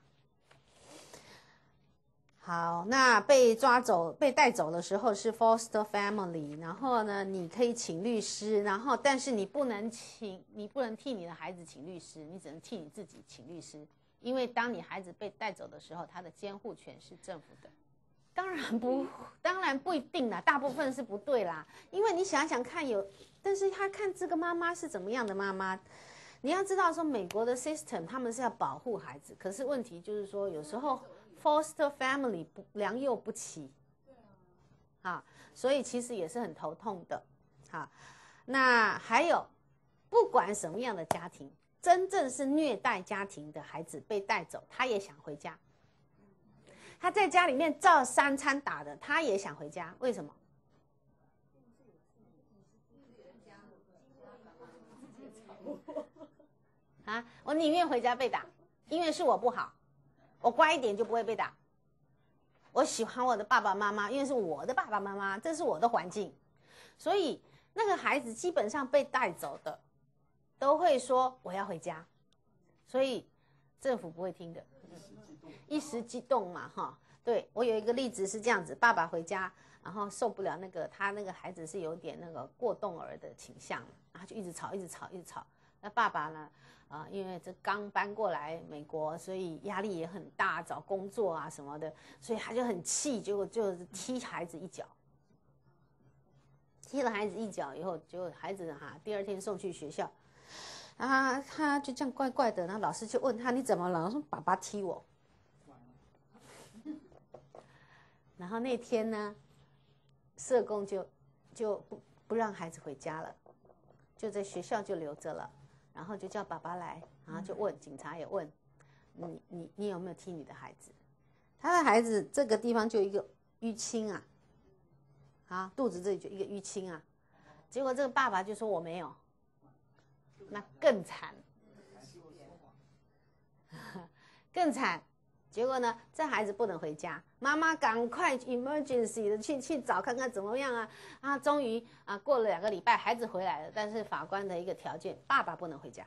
好，那被带走的时候是 foster family， 然后呢，你可以请律师，然后但是你不能替你的孩子请律师，你只能替你自己请律师，因为当你孩子被带走的时候，他的监护权是政府的。当然不一定啦，大部分是不对啦，因为你想想看但是他看这个妈妈是怎么样的妈妈。你要知道说美国的 system 他们是要保护孩子，可是问题就是说有时候 foster family 良莠不齐，所以其实也是很头痛的。那还有不管什么样的家庭，真正是虐待家庭的孩子被带走，他也想回家，他在家里面照3餐打的，他也想回家，为什么？我宁愿回家被打，因为是我不好，我乖一点就不会被打。我喜欢我的爸爸妈妈，因为是我的爸爸妈妈，这是我的环境，所以那个孩子基本上被带走的都会说我要回家，所以政府不会听的，一时激动嘛，对，我有一个例子是这样子，爸爸回家，然后受不了他那个孩子是有点那个过动儿的倾向，然后就一直吵。那爸爸呢？因为这刚搬过来美国，所以压力也很大，找工作啊什么的，所以他就很气，结果就踢孩子一脚。踢了孩子一脚以后，结果孩子第2天送去学校，他就这样怪怪的，然後老师就问他你怎么了？他说爸爸踢我。然后那天呢，社工就不让孩子回家了，就在学校就留着了。然后就叫爸爸来，然后就问，警察也问，你有没有踢你的孩子？他的孩子这个地方就一个淤青肚子这里就一个淤青结果这个爸爸就说我没有，那更惨，更惨。结果呢，这孩子不能回家，妈妈赶快 emergency 的去找看看怎么样终于过了2个礼拜，孩子回来了，但是法官的一个条件，爸爸不能回家，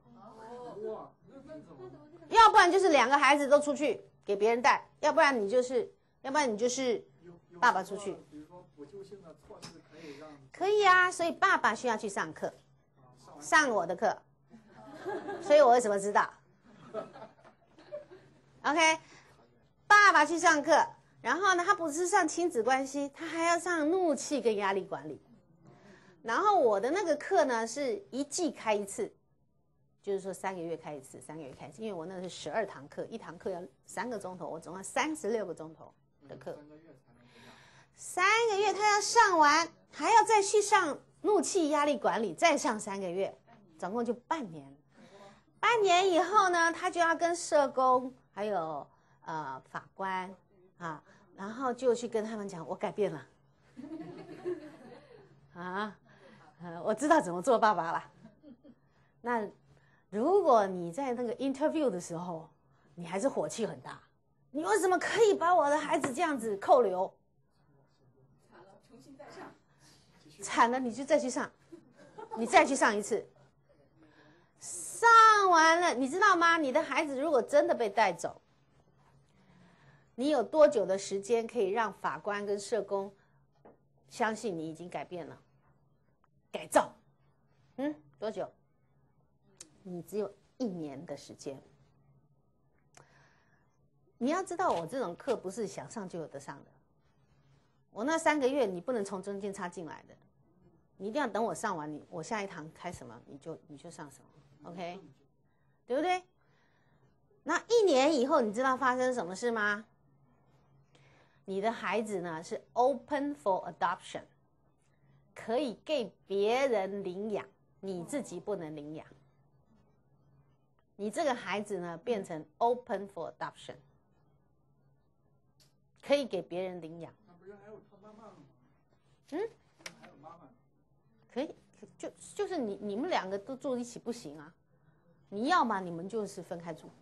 要不然就是2个孩子都出去给别人带，要不然你就是爸爸出去。 比如说补救性的措施可以所以爸爸需要去上课，上我的课，所以我为什么知道？OK， 爸爸去上课，然后呢，他不是上亲子关系，他还要上怒气跟压力管理。然后我的那个课呢是1季开1次，就是说3个月开1次，3个月开1次，因为我那是12堂课，1堂课要3个钟头，我总共36个钟头的课。3个月他要上完，还要再去上怒气压力管理，再上3个月，总共就半年。半年以后呢，他就要跟社工还有法官然后就去跟他们讲，我改变了我知道怎么做爸爸了。那如果你在那个 interview 的时候，你还是火气很大，你为什么可以把我的孩子这样子扣留？ 惨了，重新再上。 惨了，你就再去上，你再去上1次。上完了，你知道吗？你的孩子如果真的被带走，你有多久的时间可以让法官跟社工相信你已经改变了？改造，多久？你只有1年的时间。你要知道，我这种课不是想上就有得上的。我那3个月你不能从中间插进来的，你一定要等我上完，我下一堂开什么你就上什么。OK， 对不对？那1年以后，你知道发生什么事吗？你的孩子呢是 open for adoption， 可以给别人领养，你自己不能领养。 你这个孩子呢变成 open for adoption， 可以给别人领养。 那不是还有他妈妈吗？还有妈妈。 可以，就是你们两个都住一起不行啊，你要嘛你们就是分开住。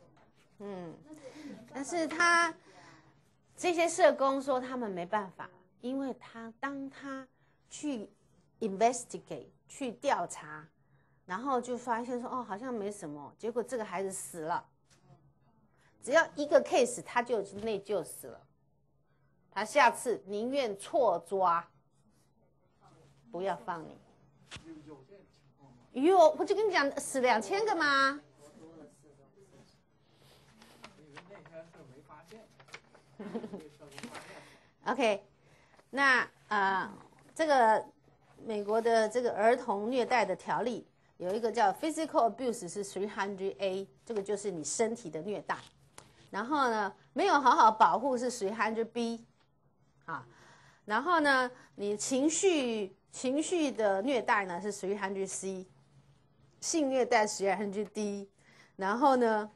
但是这些社工说他们没办法，因为当他去 investigate 去调查，然后就发现说好像没什么，结果这个孩子死了，只要一个 case 他就内疚死了，他下次宁愿错抓，不要放你。 有这情况吗？ 我就跟你讲，死2000个吗？OK， 那这个美国的这个儿童虐待的条例有一个叫 physical abuse 是 300A， 这个就是你身体的虐待。然后呢，没有好好保护是 300B， 然后呢，你情绪的虐待呢是 300C， 性虐待 300D， 然后呢，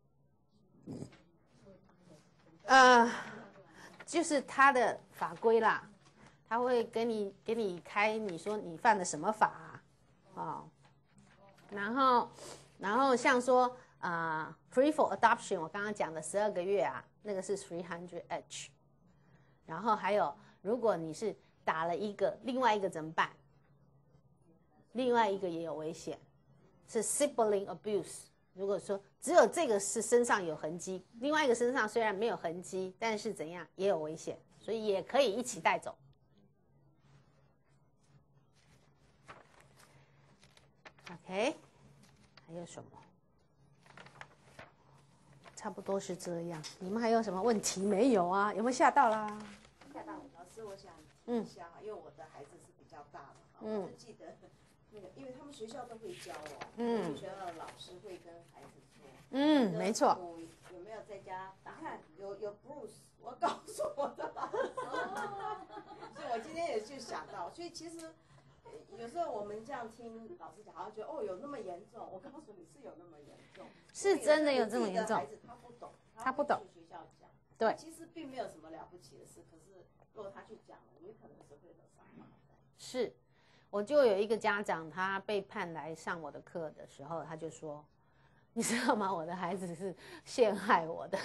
就是他的法规啦，他会给你开，你说你犯了什么法然后像说free for adoption， 我刚刚讲的12个月那个是 300H， 然后还有如果你是打了一个，另外一个怎么办？另外一个也有危险，是 sibling abuse。如果说只有这个是身上有痕迹，另外一个身上虽然没有痕迹，但是怎样也有危险，所以也可以一起带走。OK， 还有什么？差不多是这样。你们还有什么问题没有啊？有没有吓到啦？ 吓到老师，我想提一下因为我的孩子是比较大的我就记得那个，因为他们学校都会教学校的老师会跟孩子说， 没错。 有没有在家打？你看有 Bruce， 我告诉我的老师，所以我今天也就想到，所以其实有时候我们这样听老师讲，好像觉得有那么严重。我告诉你是有那么严重， 是真的有这么严重。 孩子他不懂，去学校讲， 对， 其实并没有什么了不起的事，可是如果他去讲了，有可能是会惹上麻烦。 是，我就有一个家长，他被判来上我的课的时候，他就说：“你知道吗？我的孩子是陷害我的。”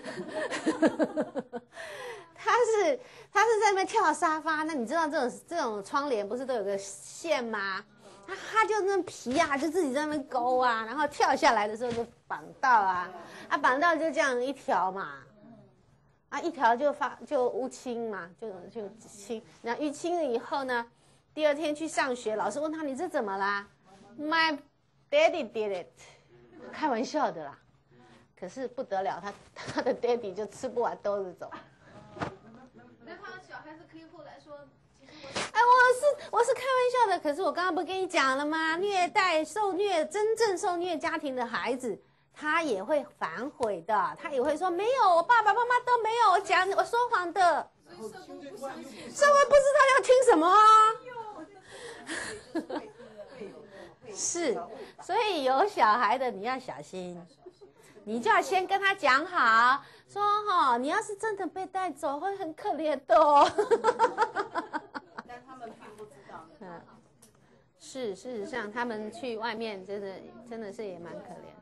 他是在那边跳沙发，那你知道这种窗帘不是都有个线吗？他就那皮就自己在那边勾然后跳下来的时候就绑到绑到就这样一条嘛，一条就乌青嘛，就青，然后淤青了以后呢，第二天去上学，老师问他你这怎么啦 ？My daddy did it， 开玩笑的啦，可是不得了，他的 daddy 就吃不完兜着走。 那他小孩子可以后来说，其实我是开玩笑的，可是我刚刚不跟你讲了吗？真正受虐家庭的孩子，他也会反悔的，他也会说没有，我爸爸妈妈都没有，我说谎的。社会不知道要听什么是，所以有小孩的你要小心，你就要先跟他讲好，说你要是真的被带走，会很可怜的但他们并不知道。 事实上他们去外面真的是也蛮可怜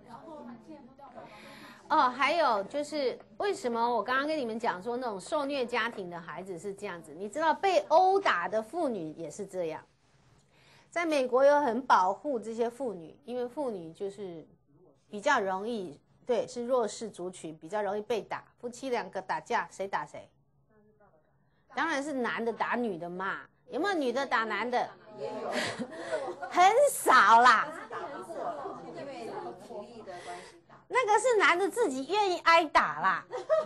的。还有就是为什么我刚刚跟你们讲说那种受虐家庭的孩子是这样子，你知道被殴打的妇女也是这样。在美国有很保护这些妇女，因为妇女就是比较容易，对，是弱势族群，比较容易被打。夫妻两个打架，谁打谁？当然是男的打女的嘛。有没有女的打男的？ 也有， 很少啦。 打不过了，因为体力的关系打。 那个是男的自己愿意挨打啦。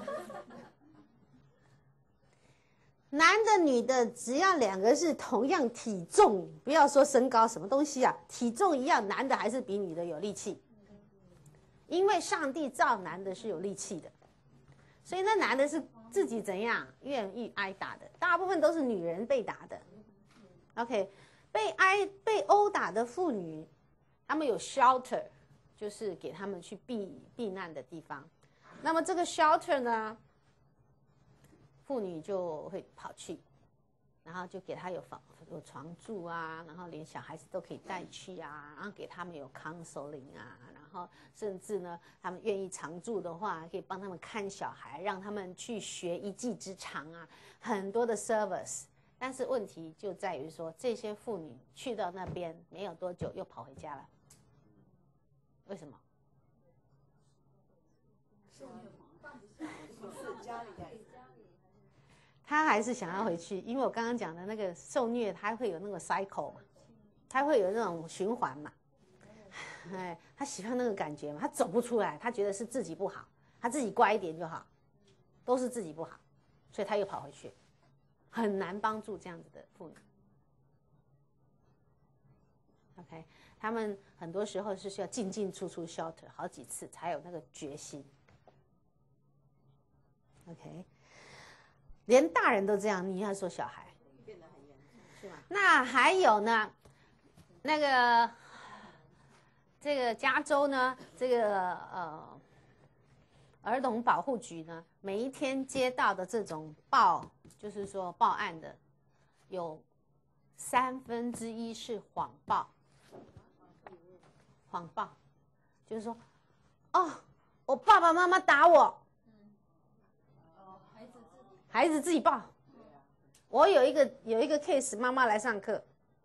男的女的只要两个是同样体重，不要说身高什么东西体重一样，男的还是比女的有力气。因为上帝造男的是有力气的，所以那男的是自己怎样愿意挨打的，大部分都是女人被打的。OK， 被殴打的妇女，他们有 shelter， 就是给他们去避难的地方。那么这个 shelter 呢，妇女就会跑去，然后就给他有床住啊，然后连小孩子都可以带去啊，然后给他们有 counseling 啊，然后甚至呢，他们愿意常住的话，可以帮他们看小孩，让他们去学一技之长啊，很多的 service。但是问题就在于说，这些妇女去到那边没有多久又跑回家了，为什么？他还是想要回去，因为我刚刚讲的那个受虐，他会有那个 cycle 嘛，他会有那种循环嘛，哎，他喜欢那个感觉嘛，他走不出来，他觉得是自己不好，他自己乖一点就好，都是自己不好，所以他又跑回去，很难帮助这样子的妇女。OK， 他们很多时候是需要进进出出 shelter 好几次才有那个决心。OK， 连大人都这样，你要说小孩， 变得很严重，是吗？ 那还有呢，那个这个加州呢，这个儿童保护局呢，每一天接到的这种就是说报案的，有1/3是谎报。谎报就是说，哦，我爸爸妈妈打我，孩子自己报。我有一个 case， 妈妈来上课，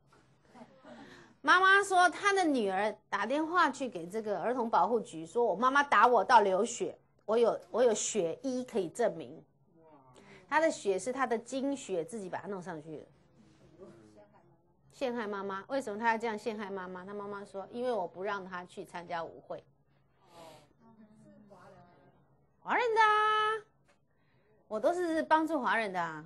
妈妈说她的女儿打电话去给这个儿童保护局，说我妈妈打我到流血，我有血衣可以证明，她的血是她的经血，自己把它弄上去了。陷害妈妈，为什么他要这样陷害妈妈？他妈妈说，因为我不让他去参加舞会。华人的啊，我都是帮助华人的啊，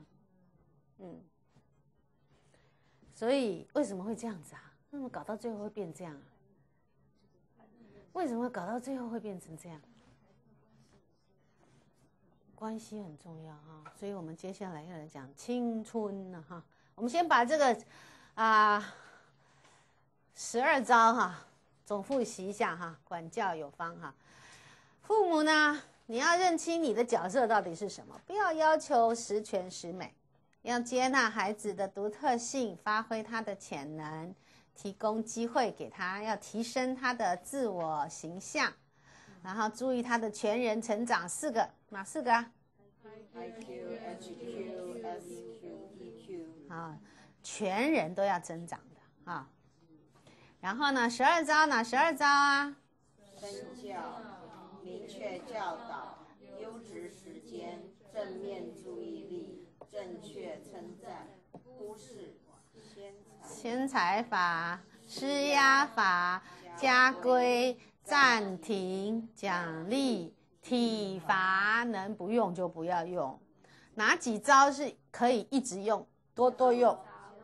所以为什么会这样子啊？为什么搞到最后会变这样啊？为什么搞到最后会变成这样？关系很重要哈，所以我们接下来要来讲青春了哈。我们先把这个12招哈，总复习一下哈，管教有方哈。父母呢，你要认清你的角色到底是什么，不要要求十全十美，要接纳孩子的独特性，发挥他的潜能，提供机会给他，要提升他的自我形象，然后注意他的全人成长，4个，哪4个啊 ？IQ、SQ、SQ、EQ。 好，全人都要增长的啊。然后呢，12招哪12招啊？ 身教、明确教导、优质时间、正面注意力、正确称赞、忽视先裁法、施压法、家规、暂停、奖励、体罚，能不用就不要用。哪几招是可以一直用，多用？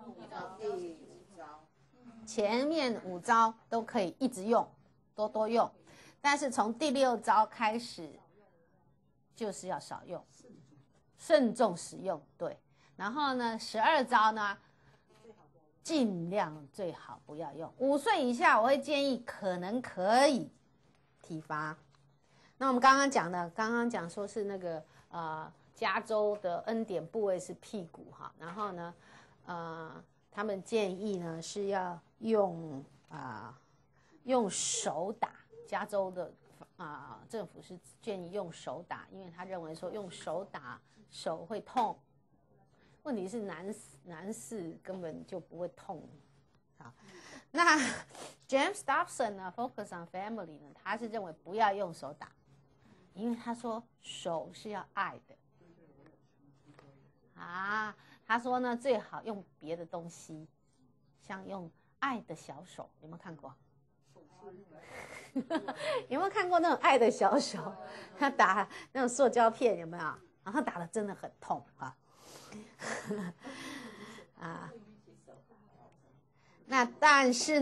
前面5招都可以一直用，多用，但是从第6招开始就是要少用，慎重使用。对，然后呢，12招呢，尽量最好不要用。5岁以下，我会建议可能可以体罚。那我们刚刚讲说是那个加州的恩典部位是屁股哈，然后呢他们建议呢是要用手打，加州的政府是建议用手打，因为他认为说用手打手会痛，问题是男士根本就不会痛。好，那 James Dobson 呢 Focus on Family 呢，他是认为不要用手打，因为他说手是要爱的他说呢最好用别的东西，像用爱的小手，有没有看过？有没有看过那种爱的小手？他打那种塑胶片有没有？然后打的真的很痛那但是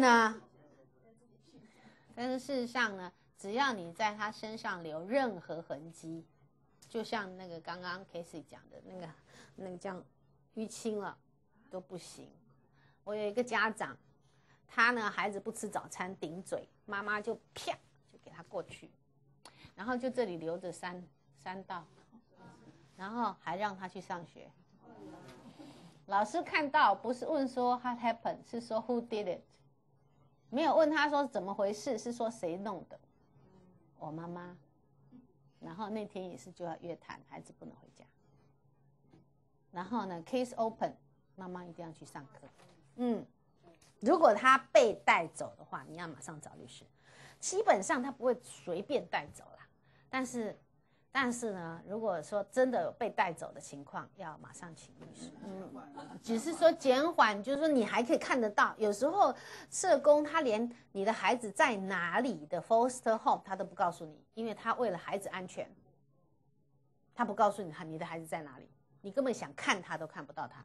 事实上呢，只要你在他身上留任何痕迹，就像那个刚刚 Casey 讲的那个这样淤青了都不行。我有一个家长，他呢孩子不吃早餐顶嘴，妈妈就啪就给他过去，然后就这里留着3道，然后还让他去上学。老师看到不是问说 what happened， 是说 who did it， 没有问他说怎么回事，是说谁弄的，我妈妈。然后那天也是就要约谈，孩子不能回家。然后呢 case open， 妈妈一定要去上课。如果他被带走的话，你要马上找律师。基本上他不会随便带走啦，但是呢，如果说真的有被带走的情况，要马上请律师。只是说减缓，就是说你还可以看得到。有时候社工他连你的孩子在哪里的 foster home 他都不告诉你，因为他为了孩子安全，他不告诉你的孩子在哪里，你根本想看他都看不到他。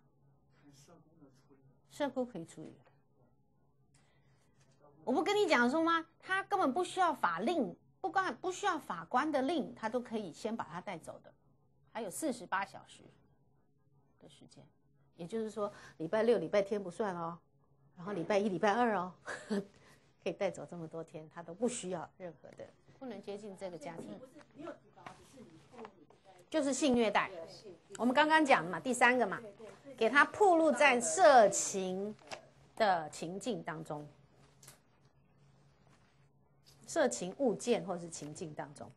社工可以处理。我不跟你讲说吗？他根本不需要法令，不需要法官的令，他都可以先把他带走的，还有48小时的时间，也就是说礼拜6、礼拜天不算哦，然后礼拜1、礼拜2哦，可以带走这么多天，他都不需要任何的，不能接近这个家庭。就是性虐待，我们刚刚讲嘛，第3个嘛，给他暴露在色情的情境当中。色情物件或是情境当中，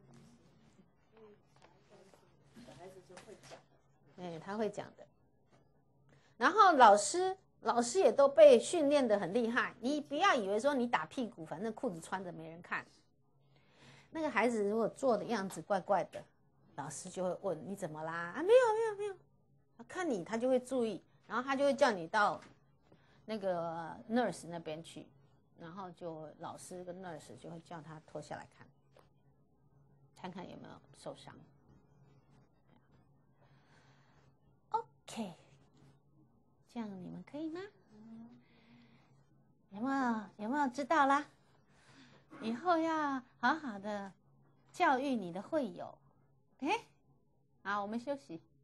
他会讲的。然后老师也都被训练得很厉害，你不要以为说你打屁股，反正裤子穿着没人看。那个孩子如果做的样子怪怪的，老师就会问你怎么啦？没有，看你他就会注意，然后他就会叫你到那个 nurse 那边去。然后就老师跟 nurse 就会叫他脱下来看看有没有受伤。OK， 这样你们可以吗？有没有知道啦？以后要好好的教育你的会友。OK， 好，我们休息。